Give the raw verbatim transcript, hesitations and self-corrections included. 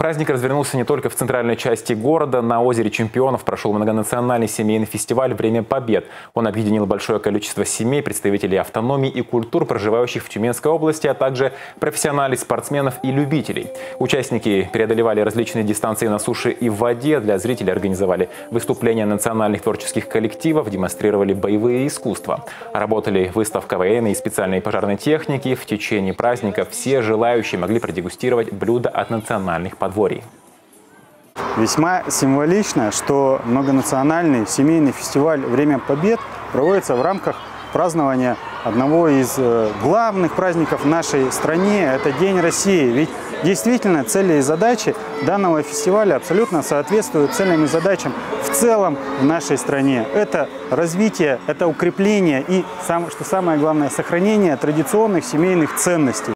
Праздник развернулся не только в центральной части города. На озере Чемпионов прошел многонациональный семейный фестиваль «Время Побед». Он объединил большое количество семей, представителей автономий и культур, проживающих в Тюменской области, а также профессионалов, спортсменов и любителей. Участники преодолевали различные дистанции на суше и в воде. Для зрителей организовали выступления национальных творческих коллективов, демонстрировали боевые искусства. Работали выставка военной и специальной пожарной техники. В течение праздника все желающие могли продегустировать блюда от национальных подворий. Весьма символично, что многонациональный семейный фестиваль «Время Побед» проводится в рамках празднования одного из главных праздников в нашей стране – это День России. Ведь действительно цели и задачи данного фестиваля абсолютно соответствуют целям и задачам в целом в нашей стране. Это развитие, это укрепление и, что самое главное, сохранение традиционных семейных ценностей.